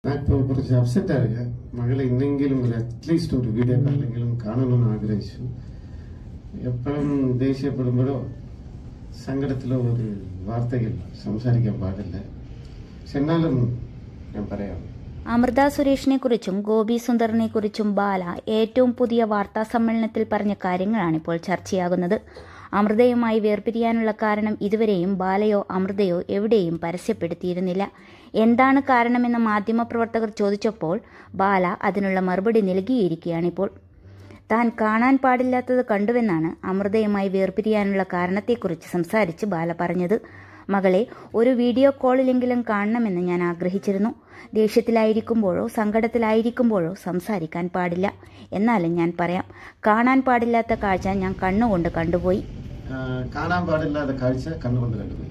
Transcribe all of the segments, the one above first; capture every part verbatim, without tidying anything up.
ഞാൻ ഇപ്പോൾ കുറച്ച് അപ്സെറ്റ് ആവുക. മകളെ ഇന്നെങ്കിലും ഒരു അറ്റ്ലീസ്റ്റ് ഒരു വീഡിയോ കോളെങ്കിലും കാണണമെന്ന് ആഗ്രഹിച്ചു. എപ്പോഴും ദേഷ്യപ്പെടുമ്പോഴോ സങ്കടത്തിലോ ഒരു വാർത്തകൾ സംസാരിക്കാൻ പാടില്ല. പക്ഷെ എന്നാലും ഞാൻ പറയാം. അമൃത സുരേഷിനെ കുറിച്ചും ഗോപി സുന്ദറിനെ കുറിച്ചും ബാല ഏറ്റവും പുതിയ വാർത്താ സമ്മേളനത്തിൽ പറഞ്ഞ കാര്യങ്ങളാണ് ഇപ്പോൾ ചർച്ചയാകുന്നത്. അമൃതയുമായി വേർപിരിയാനുള്ള കാരണം ഇതുവരെയും ബാലയോ അമൃതയോ എവിടെയും പരസ്യപ്പെടുത്തിയിരുന്നില്ല. എന്താണ് കാരണമെന്ന് മാധ്യമപ്രവർത്തകർ ചോദിച്ചപ്പോൾ ബാല അതിനുള്ള മറുപടി നൽകിയിരിക്കുകയാണിപ്പോൾ. താൻ കാണാൻ പാടില്ലാത്തത് കണ്ടുവെന്നാണ് അമൃതയുമായി വേർപിരിയാനുള്ള കാരണത്തെക്കുറിച്ച് സംസാരിച്ച് ബാല പറഞ്ഞത്. മകളെ ഒരു വീഡിയോ കോളിലെങ്കിലും കാണണമെന്ന് ഞാൻ ആഗ്രഹിച്ചിരുന്നു. ദേഷ്യത്തിലായിരിക്കുമ്പോഴോ സങ്കടത്തിലായിരിക്കുമ്പോഴോ സംസാരിക്കാൻ പാടില്ല. എന്നാലും ഞാൻ പറയാം, കാണാൻ പാടില്ലാത്ത കാഴ്ച ഞാൻ കണ്ണുകൊണ്ട് കണ്ടുപോയി. കാണാൻ പാടില്ലാത്ത കാഴ്ച കണ്ണുകൊണ്ട് കണ്ടുപോയി.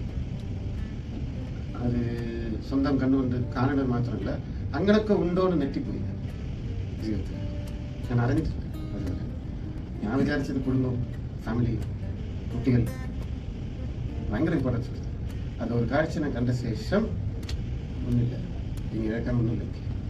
അത് സ്വന്തം കണ്ണുകൊണ്ട് കാണുന്നത് മാത്രമല്ല, അങ്ങനൊക്കെ ഉണ്ടോന്ന് നെറ്റിപ്പോയി ജീവിതത്തിൽ. ഞാൻ അറിഞ്ഞിട്ടുണ്ട്. ഞാൻ വിചാരിച്ചത് കുടുംബം, ഫാമിലി, കുട്ടികൾ ഭയങ്കര ഇമ്പോർട്ടൻസ്. അത് ഒരു കാഴ്ച ഞാൻ കണ്ട ശേഷം ഒന്നുമില്ല, ഇനി കേൾക്കാൻ ഒന്നുമില്ല.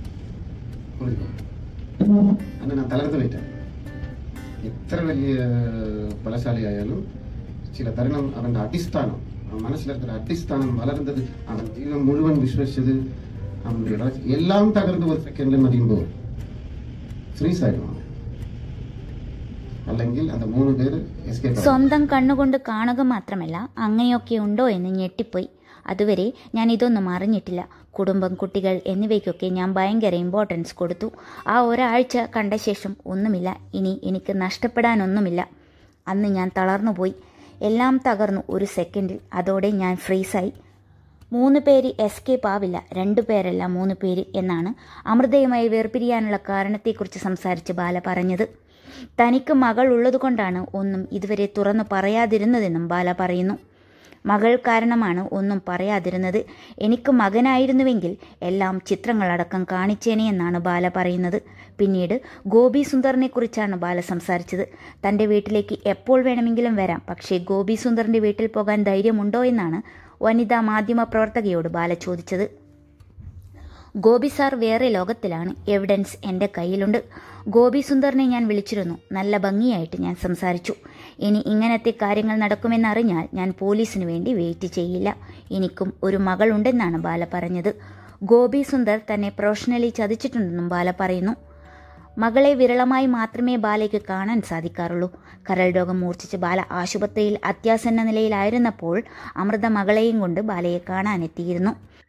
അന്ന് ഞാൻ തളർന്നു പോയിട്ടാണ്. എത്ര വലിയ ബലശാലിയായാലും ചില തരുണം അവന്റെ അടിസ്ഥാനം, അവൻ മനസ്സിലാക്കുന്ന അടിസ്ഥാനം വളർന്നത്, അവൻ ജീവിതം മുഴുവൻ വിശ്വസിച്ചത്, അവന്റെ എല്ലാം തകർന്ന് ഒരു സെക്കൻഡിൽ മതിയുമ്പോൾ ഫ്രീസ് ആയിരുന്നു. അല്ലെങ്കിൽ അത് മൂന്ന് പേര് സ്വന്തം കണ്ണുകൊണ്ട് കാണുക മാത്രമല്ല അങ്ങനെയൊക്കെ ഉണ്ടോ എന്ന് ഞെട്ടിപ്പോയി. അതുവരെ ഞാൻ ഇതൊന്നും അറിഞ്ഞിട്ടില്ല. കുടുംബം, കുട്ടികൾ എന്നിവയ്ക്കൊക്കെ ഞാൻ ഭയങ്കര ഇമ്പോർട്ടൻസ് കൊടുത്തു. ആ ഒരാഴ്ച കണ്ട ശേഷം ഒന്നുമില്ല, ഇനി എനിക്ക് നഷ്ടപ്പെടാനൊന്നുമില്ല. അന്ന് ഞാൻ തളർന്നുപോയി. എല്ലാം തകർന്നു ഒരു സെക്കൻഡിൽ. അതോടെ ഞാൻ ഫ്രീസായി. മൂന്ന് പേര് എസ്കേപ്പ് ആവില്ല, രണ്ടു പേരല്ല മൂന്ന് പേര് എന്നാണ് അമൃതയുമായി വേർപിരിയാനുള്ള കാരണത്തെക്കുറിച്ച് സംസാരിച്ച് ബാല പറഞ്ഞത്. തനിക്ക് മകൾ ഉള്ളതുകൊണ്ടാണ് ഒന്നും ഇതുവരെ തുറന്നു പറയാതിരുന്നതെന്നും ബാല പറയുന്നു. മകൾ കാരണമാണ് ഒന്നും പറയാതിരുന്നത്. എനിക്ക് മകനായിരുന്നുവെങ്കിൽ എല്ലാം ചിത്രങ്ങളടക്കം കാണിച്ചേനെ എന്നാണ് ബാല പറയുന്നത്. പിന്നീട് ഗോപി സുന്ദറിനെ കുറിച്ചാണ് ബാല സംസാരിച്ചത്. തൻ്റെ വീട്ടിലേക്ക് എപ്പോൾ വേണമെങ്കിലും വരാം, പക്ഷേ ഗോപി സുന്ദറിൻ്റെ വീട്ടിൽ പോകാൻ ധൈര്യമുണ്ടോ എന്നാണ് വനിതാ മാധ്യമ പ്രവർത്തകയോട് ബാല ചോദിച്ചത്. ഗോപി സാർ വേറെ ലോകത്തിലാണ്, എവിഡൻസ് എൻ്റെ കയ്യിലുണ്ട്. ഗോപി സുന്ദറിനെ ഞാൻ വിളിച്ചിരുന്നു. നല്ല ഭംഗിയായിട്ട് ഞാൻ സംസാരിച്ചു. ഇനി ഇങ്ങനത്തെ കാര്യങ്ങൾ നടക്കുമെന്നറിഞ്ഞാൽ ഞാൻ പോലീസിന് വേണ്ടി വെയിറ്റ് ചെയ്യില്ല. എനിക്കും ഒരു മകളുണ്ടെന്നാണ് ബാല പറഞ്ഞത്. ഗോപി സുന്ദർ തന്നെ പ്രൊഫഷണലി ചതിച്ചിട്ടുണ്ടെന്നും ബാല പറയുന്നു. മകളെ വിരളമായി മാത്രമേ ബാലയ്ക്ക് കാണാൻ സാധിക്കാറുള്ളൂ. കരൾ രോഗം മൂർച്ഛിച്ച് ബാല ആശുപത്രിയിൽ അത്യാസന്ന നിലയിലായിരുന്നപ്പോൾ അമൃത മകളെയും കൊണ്ട് ബാലയെ കാണാനെത്തിയിരുന്നു.